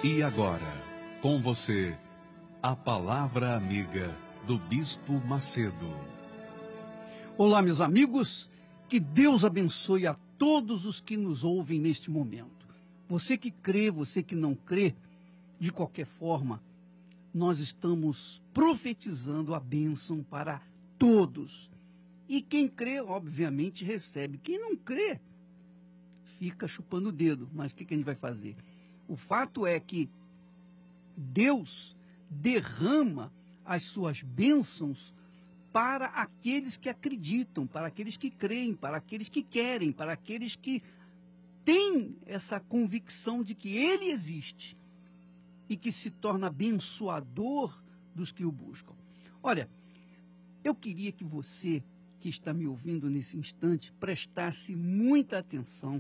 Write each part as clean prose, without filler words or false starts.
E agora, com você, a Palavra Amiga do Bispo Macedo. Olá, meus amigos, que Deus abençoe a todos os que nos ouvem neste momento. Você que crê, você que não crê, de qualquer forma, nós estamos profetizando a bênção para todos. E quem crê, obviamente, recebe. Quem não crê, fica chupando o dedo. Mas o que a gente vai fazer? O fato é que Deus derrama as suas bênçãos para aqueles que acreditam, para aqueles que creem, para aqueles que querem, para aqueles que têm essa convicção de que Ele existe e que se torna abençoador dos que o buscam. Olha, eu queria que você, que está me ouvindo nesse instante, prestasse muita atenção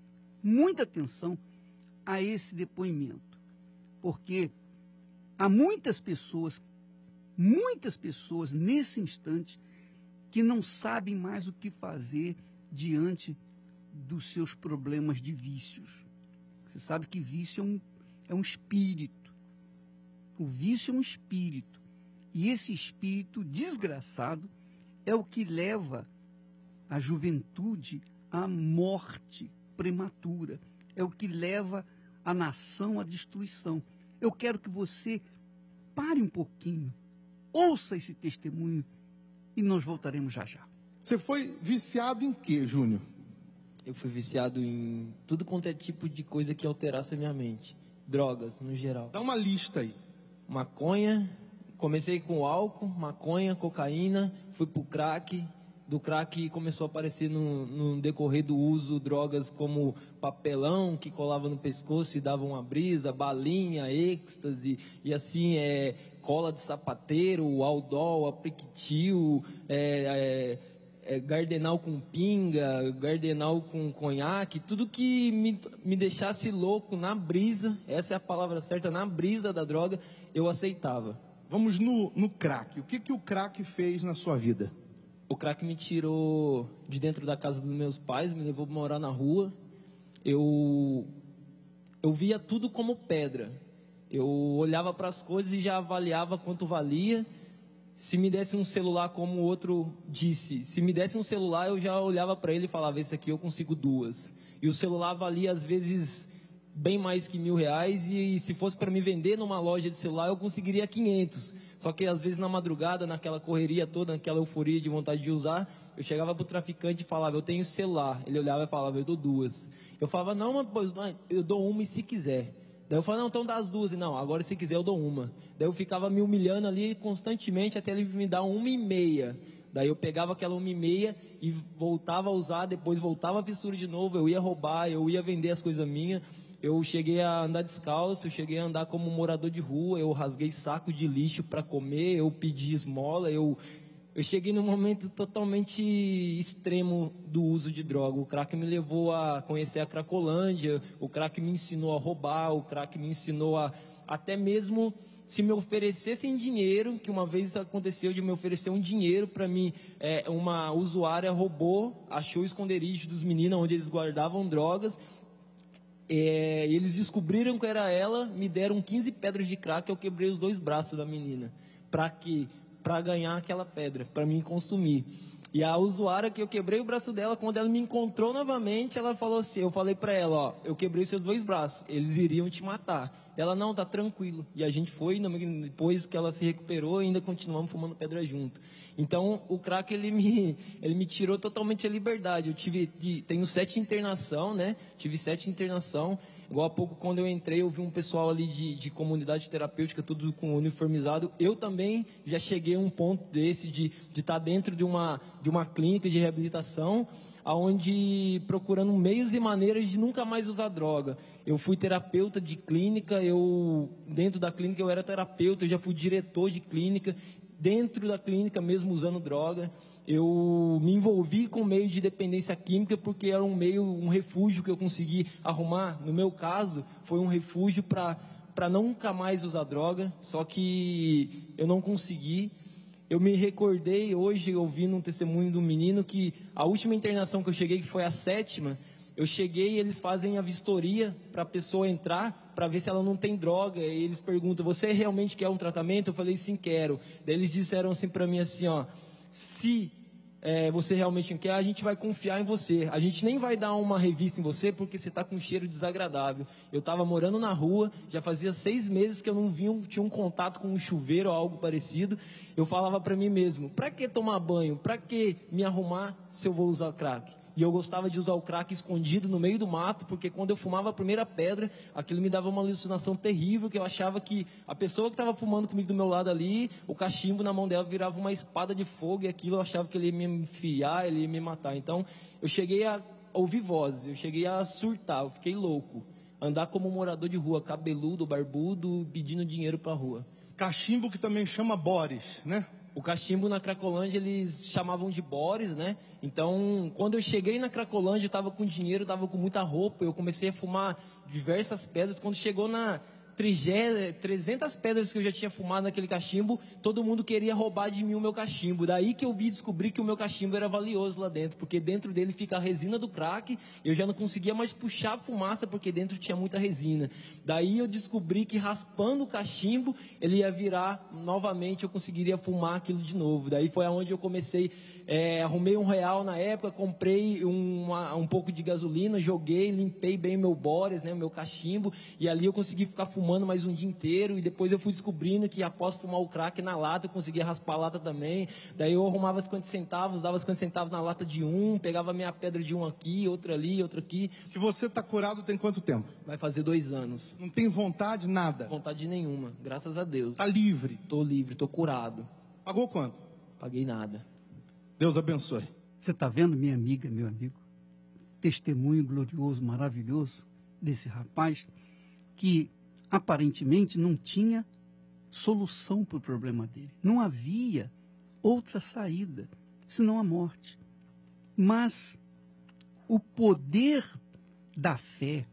a esse depoimento, porque há muitas pessoas nesse instante que não sabem mais o que fazer diante dos seus problemas de vícios. Você sabe que vício é um espírito. O vício é um espírito. E esse espírito desgraçado é o que leva a juventude à morte prematura. É o que leva a nação à destruição. Eu quero que você pare um pouquinho, ouça esse testemunho e nós voltaremos já já. Você foi viciado em quê, Júnior? Eu fui viciado em tudo quanto é tipo de coisa que alterasse a minha mente. Drogas, no geral. Dá uma lista aí. Maconha, comecei com álcool, maconha, cocaína, fui pro crack. Do crack começou a aparecer no decorrer do uso drogas como papelão que colava no pescoço e dava uma brisa, balinha, êxtase e assim cola de sapateiro, Aldol, Apriquetil, Gardenal com pinga, Gardenal com conhaque, tudo que me deixasse louco na brisa, essa é a palavra certa, na brisa da droga, eu aceitava. Vamos no crack. O que o crack fez na sua vida? O crack me tirou de dentro da casa dos meus pais, me levou para morar na rua. Eu via tudo como pedra. Eu olhava para as coisas e já avaliava quanto valia. Se me desse um celular, como o outro disse, se me desse um celular, eu já olhava para ele e falava, esse aqui eu consigo 2. E o celular valia às vezes bem mais que R$1.000, e se fosse para me vender numa loja de celular, eu conseguiria 500. Só que às vezes na madrugada, naquela correria toda, naquela euforia de vontade de usar, eu chegava pro traficante e falava, eu tenho celular. Ele olhava e falava, eu dou 2. Eu falava, não, mas eu dou 1 e se quiser. Daí eu falava, não, então dá as 2. Não, agora se quiser eu dou 1. Daí eu ficava me humilhando ali constantemente até ele me dar 1,5. Daí eu pegava aquela 1,5 e voltava a usar, depois voltava a fissura de novo, eu ia roubar, eu ia vender as coisas minhas. Eu cheguei a andar descalço, eu cheguei a andar como morador de rua, eu rasguei saco de lixo para comer, eu pedi esmola, eu cheguei num momento totalmente extremo do uso de droga. O crack me levou a conhecer a Cracolândia, o crack me ensinou a roubar, o crack me ensinou a até mesmo se me oferecessem dinheiro, que uma vez aconteceu de me oferecer um dinheiro para mim, uma usuária roubou, achou o esconderijo dos meninos onde eles guardavam drogas. Eles descobriram que era ela, me deram 15 pedras de crack, eu quebrei os 2 braços da menina. Pra quê? Pra ganhar aquela pedra, pra mim consumir. E a usuária que eu quebrei o braço dela, quando ela me encontrou novamente, ela falou assim, eu falei pra ela, ó, eu quebrei seus 2 braços, eles iriam te matar. Ela, não, tá tranquilo. E a gente foi, depois que ela se recuperou, ainda continuamos fumando pedra junto. Então, o crack, ele me tirou totalmente a liberdade. Eu tenho 7 internação, né? Tive 7 internação. Igual há pouco, quando eu entrei, eu vi um pessoal ali de comunidade terapêutica, tudo com uniformizado. Eu também já cheguei a um ponto desse, de estar dentro de uma clínica de reabilitação, aonde procurando meios e maneiras de nunca mais usar droga. Eu fui terapeuta de clínica, dentro da clínica eu era terapeuta, eu já fui diretor de clínica, dentro da clínica mesmo usando droga. Eu me envolvi com o meio de dependência química porque era um refúgio que eu consegui arrumar. No meu caso, foi um refúgio para nunca mais usar droga, só que eu não consegui. Eu me recordei hoje, ouvindo um testemunho do menino, que a última internação que eu cheguei, que foi a 7ª, Eu cheguei e eles fazem a vistoria para a pessoa entrar, para ver se ela não tem droga. E eles perguntam, você realmente quer um tratamento? Eu falei, sim, quero. Daí eles disseram assim para mim assim, ó, se você realmente quer, a gente vai confiar em você. A gente nem vai dar uma revista em você porque você está com um cheiro desagradável. Eu estava morando na rua, já fazia 6 meses que eu não tinha um contato com um chuveiro ou algo parecido. Eu falava para mim mesmo, para que tomar banho? Para que me arrumar se eu vou usar crack? E eu gostava de usar o crack escondido no meio do mato, porque quando eu fumava a primeira pedra, aquilo me dava uma alucinação terrível, que eu achava que a pessoa que estava fumando comigo do meu lado ali, o cachimbo na mão dela virava uma espada de fogo, e aquilo eu achava que ele ia me enfiar, ele ia me matar. Então, eu cheguei a ouvir vozes, eu cheguei a surtar, eu fiquei louco. Andar como um morador de rua, cabeludo, barbudo, pedindo dinheiro pra rua. Cachimbo, que também chama Boris, né? O cachimbo na Cracolândia eles chamavam de Boris, né? Então, quando eu cheguei na Cracolândia, eu estava com dinheiro, estava com muita roupa, eu comecei a fumar diversas pedras. Quando chegou na 300 pedras que eu já tinha fumado naquele cachimbo, todo mundo queria roubar de mim o meu cachimbo. Daí que eu descobri que o meu cachimbo era valioso lá dentro, porque dentro dele fica a resina do crack, eu já não conseguia mais puxar a fumaça, porque dentro tinha muita resina. Daí eu descobri que raspando o cachimbo, ele ia virar novamente, eu conseguiria fumar aquilo de novo. Daí foi aonde eu comecei, arrumei R$1 na época, comprei um pouco de gasolina, joguei, limpei bem meu Boris, né, o meu cachimbo, e ali eu consegui ficar fumando mais um dia inteiro. E depois eu fui descobrindo que após fumar o crack na lata, eu conseguia raspar a lata também. Daí eu arrumava 50 centavos, dava 50 centavos na lata de pegava minha pedra de aqui, outra ali, outra aqui. Se você está curado, tem quanto tempo? Vai fazer 2 anos. Não tem vontade, nada? Vontade nenhuma, graças a Deus. Está livre? Tô livre, tô curado. Pagou quanto? Paguei nada. Deus abençoe. Você está vendo, minha amiga, meu amigo? Testemunho glorioso, maravilhoso desse rapaz que aparentemente não tinha solução para o problema dele. Não havia outra saída, senão a morte. Mas o poder da fé,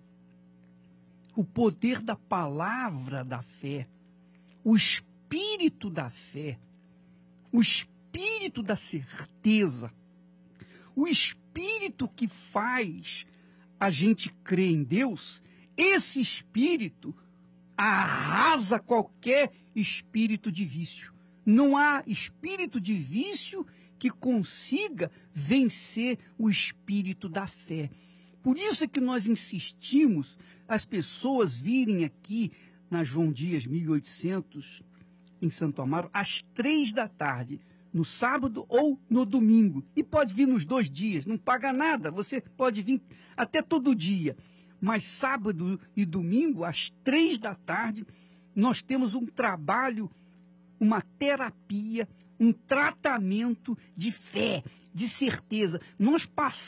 o poder da palavra da fé, o espírito da fé, o espírito da certeza, o espírito que faz a gente crer em Deus, esse espírito arrasa qualquer espírito de vício. Não há espírito de vício que consiga vencer o espírito da fé. Por isso é que nós insistimos as pessoas virem aqui na João Dias 1800, em Santo Amaro, às 3 da tarde, no sábado ou no domingo. E pode vir nos 2 dias, não paga nada, você pode vir até todo dia. Mas sábado e domingo, às 3 da tarde, nós temos um trabalho, uma terapia, um tratamento de fé, de certeza. Nós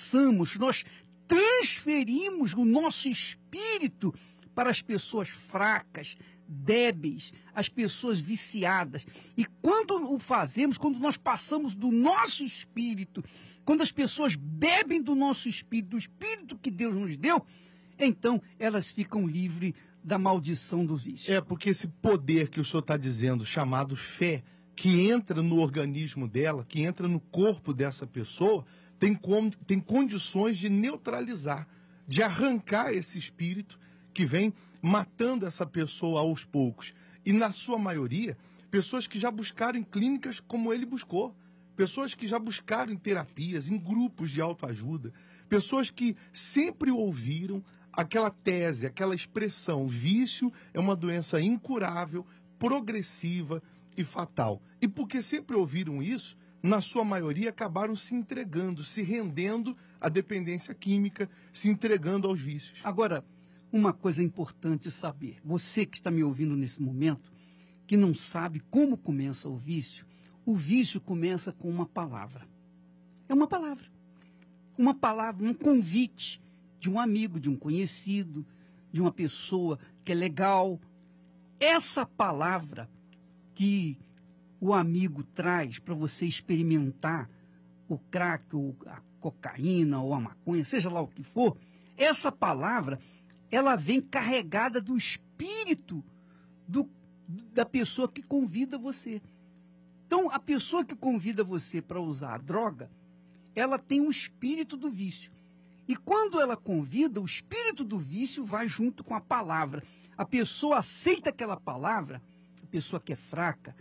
transferimos o nosso espírito para as pessoas fracas, débeis, as pessoas viciadas. E quando o fazemos, quando nós passamos do nosso espírito, quando as pessoas bebem do nosso espírito, do espírito que Deus nos deu, então elas ficam livres da maldição do vício. É, porque esse poder que o senhor está dizendo, chamado fé, que entra no organismo dela, que entra no corpo dessa pessoa, tem condições de neutralizar, de arrancar esse espírito que vem matando essa pessoa aos poucos. E na sua maioria, pessoas que já buscaram em clínicas como ele buscou, pessoas que já buscaram em terapias, em grupos de autoajuda, pessoas que sempre ouviram aquela tese, aquela expressão: vício é uma doença incurável, progressiva e fatal. E porque sempre ouviram isso, na sua maioria acabaram se entregando, se rendendo à dependência química, se entregando aos vícios. Agora, uma coisa importante saber, você que está me ouvindo nesse momento, que não sabe como começa o vício começa com uma palavra. É uma palavra, um convite de um amigo, de um conhecido, de uma pessoa que é legal. Essa palavra que o amigo traz para você experimentar o crack, ou a cocaína, ou a maconha, seja lá o que for, essa palavra, ela vem carregada do espírito da pessoa que convida você. Então, a pessoa que convida você para usar a droga, ela tem um espírito do vício. E quando ela convida, o espírito do vício vai junto com a palavra. A pessoa aceita aquela palavra, a pessoa que é fraca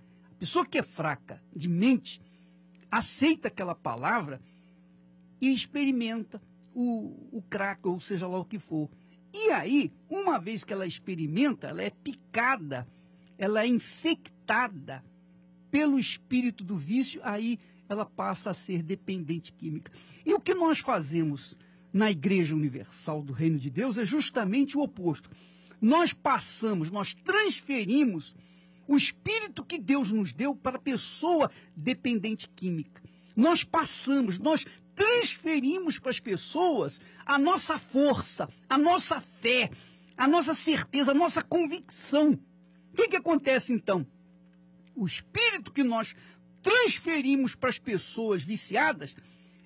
de mente, aceita aquela palavra e experimenta o crack, ou seja lá o que for. E aí, uma vez que ela experimenta, ela é picada, ela é infectada pelo espírito do vício, aí ela passa a ser dependente química. E o que nós fazemos na Igreja Universal do Reino de Deus é justamente o oposto. Nós transferimos o espírito que Deus nos deu para a pessoa dependente química. Nós transferimos para as pessoas a nossa força, a nossa fé, a nossa certeza, a nossa convicção. O que acontece então? O espírito que nós transferimos para as pessoas viciadas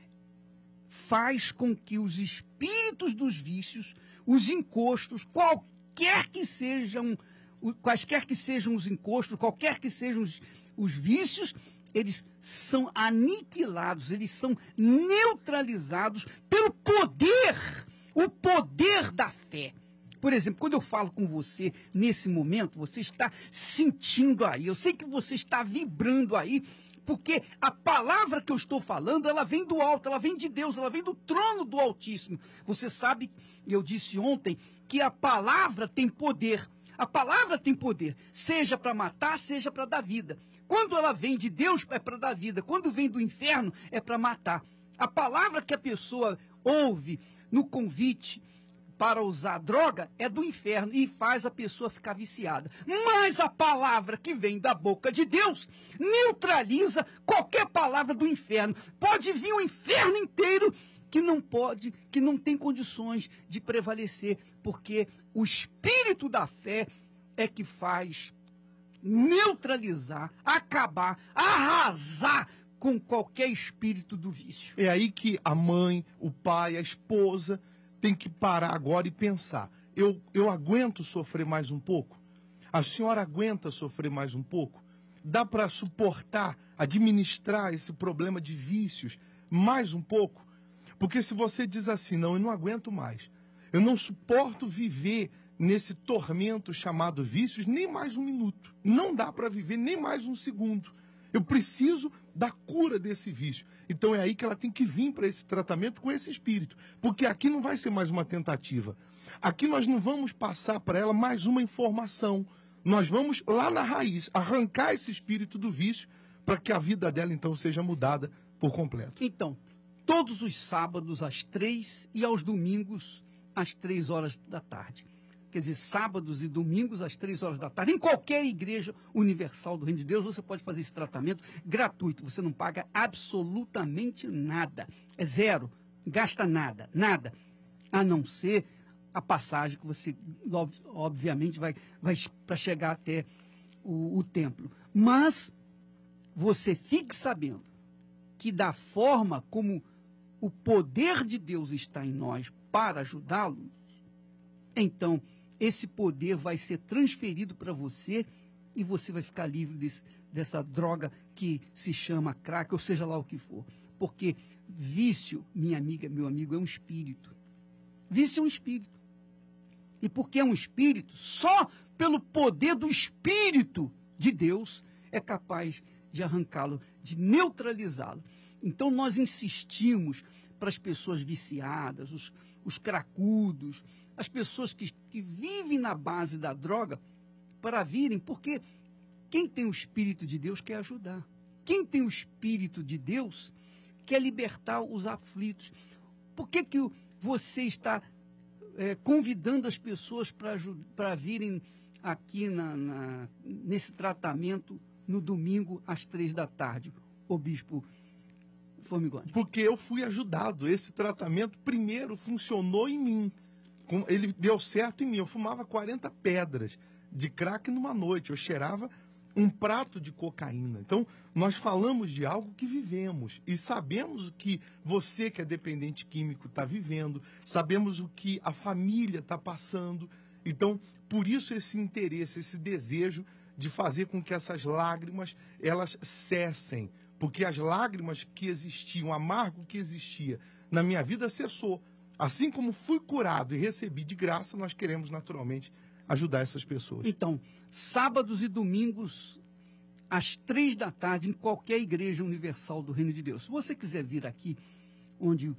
faz com que os espíritos dos vícios, os encostos, quaisquer que sejam os encostos, qualquer que sejam os vícios, eles são aniquilados, eles são neutralizados pelo o poder da fé. Por exemplo, quando eu falo com você nesse momento, você está sentindo aí, eu sei que você está vibrando aí, porque a palavra que eu estou falando, ela vem do alto, ela vem de Deus, ela vem do trono do Altíssimo. Você sabe, eu disse ontem, que a palavra tem poder. A palavra tem poder, seja para matar, seja para dar vida. Quando ela vem de Deus, é para dar vida. Quando vem do inferno, é para matar. A palavra que a pessoa ouve no convite para usar droga é do inferno e faz a pessoa ficar viciada. Mas a palavra que vem da boca de Deus neutraliza qualquer palavra do inferno. Pode vir o inferno inteiro que não tem condições de prevalecer, porque o espírito da fé é que faz neutralizar, acabar, arrasar com qualquer espírito do vício. É aí que a mãe, o pai, a esposa tem que parar agora e pensar. Eu aguento sofrer mais um pouco? A senhora aguenta sofrer mais um pouco? Dá para suportar, administrar esse problema de vícios mais um pouco? Porque se você diz assim, não, eu não aguento mais, eu não suporto viver nesse tormento chamado vícios nem mais um minuto. Não dá para viver nem mais um segundo. Eu preciso da cura desse vício. Então é aí que ela tem que vir para esse tratamento com esse espírito. Porque aqui não vai ser mais uma tentativa. Aqui nós não vamos passar para ela mais uma informação. Nós vamos lá na raiz, arrancar esse espírito do vício para que a vida dela então seja mudada por completo. Então, todos os sábados às 3 e aos domingos às 3 horas da tarde. Quer dizer, sábados e domingos às 3 horas da tarde. Em qualquer igreja universal do Reino de Deus, você pode fazer esse tratamento gratuito. Você não paga absolutamente nada. É zero. Gasta nada. Nada. A não ser a passagem que você, obviamente, vai para chegar até o templo. Mas você fique sabendo que da forma como o poder de Deus está em nós para ajudá-lo, então esse poder vai ser transferido para você e você vai ficar livre dessa droga que se chama crack, ou seja lá o que for. Porque vício, minha amiga, meu amigo, é um espírito. Vício é um espírito. E porque é um espírito, só pelo poder do Espírito de Deus é capaz de arrancá-lo, de neutralizá-lo. Então nós insistimos para as pessoas viciadas, os cracudos, as pessoas que vivem na base da droga, para virem, porque quem tem o Espírito de Deus quer ajudar. Quem tem o Espírito de Deus quer libertar os aflitos. Por que você está convidando as pessoas para virem aqui nesse tratamento no domingo às 3 da tarde, o bispo Formigoni? Porque eu fui ajudado. Esse tratamento primeiro funcionou em mim. Ele deu certo em mim. Eu fumava 40 pedras de crack numa noite. Eu cheirava um prato de cocaína. Então, nós falamos de algo que vivemos. E sabemos o que você, que é dependente químico, está vivendo. Sabemos o que a família está passando. Então, por isso esse interesse, esse desejo de fazer com que essas lágrimas, elas cessem. Porque as lágrimas que existiam, o amargo que existia na minha vida cessou. Assim como fui curado e recebi de graça, nós queremos naturalmente ajudar essas pessoas. Então, sábados e domingos, às 3 da tarde, em qualquer igreja universal do Reino de Deus. Se você quiser vir aqui, onde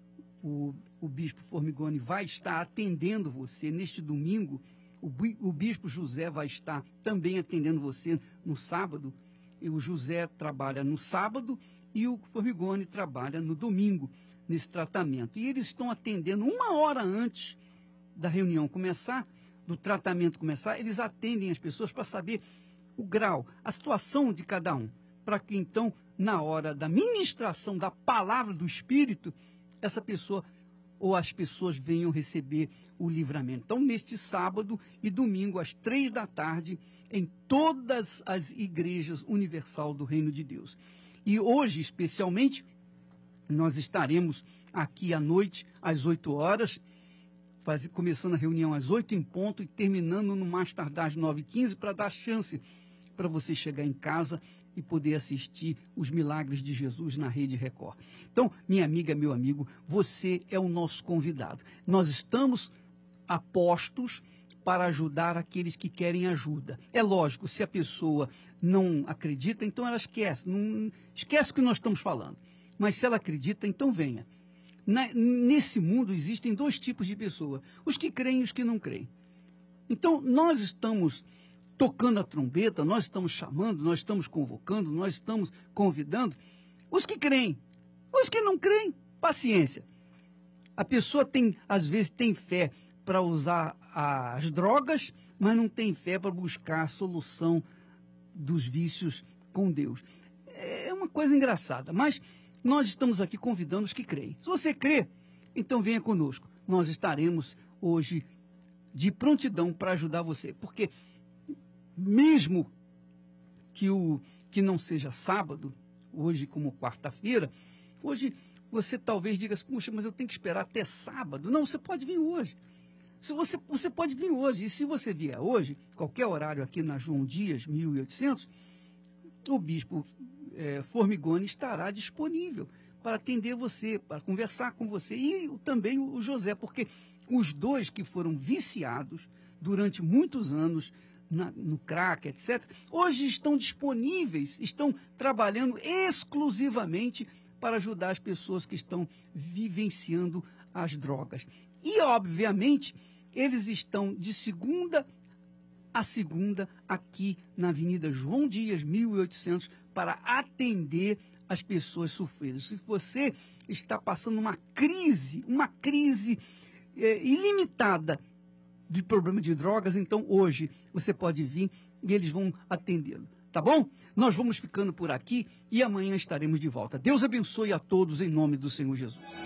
o bispo Formigoni vai estar atendendo você neste domingo, o bispo José vai estar também atendendo você no sábado, e o José trabalha no sábado e o Formigoni trabalha no domingo, nesse tratamento. E eles estão atendendo 1 hora antes da reunião começar, do tratamento começar, eles atendem as pessoas para saber o grau, a situação de cada um, para que então, na hora da ministração da palavra do Espírito, essa pessoa ou as pessoas venham receber o livramento. Então, neste sábado e domingo, às 3 da tarde, em todas as igrejas universal do Reino de Deus. E hoje, especialmente, nós estaremos aqui à noite, às 8 horas, começando a reunião às 8 em ponto e terminando no mais tardar às 9h15, para dar chance para você chegar em casa e poder assistir os milagres de Jesus na Rede Record. Então, minha amiga, meu amigo, você é o nosso convidado. Nós estamos apostos para ajudar aqueles que querem ajuda. É lógico, se a pessoa não acredita, então ela esquece. Não, esquece o que nós estamos falando. Mas se ela acredita, então venha. Nesse mundo existem 2 tipos de pessoas, os que creem e os que não creem. Então, nós estamos tocando a trombeta, nós estamos chamando, nós estamos convocando, nós estamos convidando os que creem. Os que não creem, paciência. A pessoa às vezes tem fé para usar as drogas, mas não tem fé para buscar a solução dos vícios com Deus. É uma coisa engraçada, mas nós estamos aqui convidando os que creem. Se você crê, então venha conosco. Nós estaremos hoje de prontidão para ajudar você. Porque mesmo que não seja sábado, hoje como quarta-feira, hoje você talvez diga assim, puxa, mas eu tenho que esperar até sábado. Não, você pode vir hoje. Você pode vir hoje. E se você vier hoje, qualquer horário aqui na João Dias, 1800, o bispo Formigoni estará disponível para atender você, para conversar com você, e também o José, porque os 2 que foram viciados durante muitos anos no crack, etc., hoje estão disponíveis, estão trabalhando exclusivamente para ajudar as pessoas que estão vivenciando as drogas. E, obviamente, eles estão de segunda a segunda aqui na Avenida João Dias, 1800, para atender as pessoas sofridas. Se você está passando uma crise ilimitada de problema de drogas, então hoje você pode vir e eles vão atendê-lo. Tá bom? Nós vamos ficando por aqui e amanhã estaremos de volta. Deus abençoe a todos em nome do Senhor Jesus.